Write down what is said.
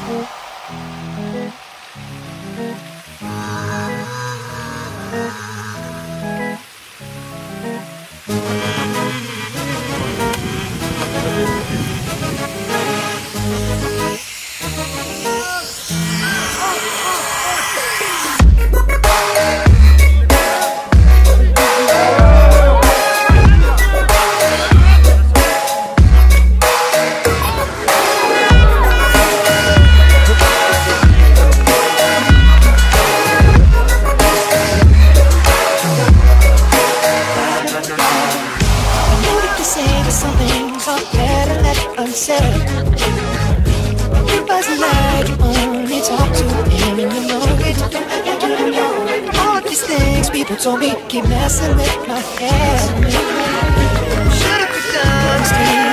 Said it wasn't like you only talk to him and you know it. You do know all these things people told me keep messing with my head. Should've done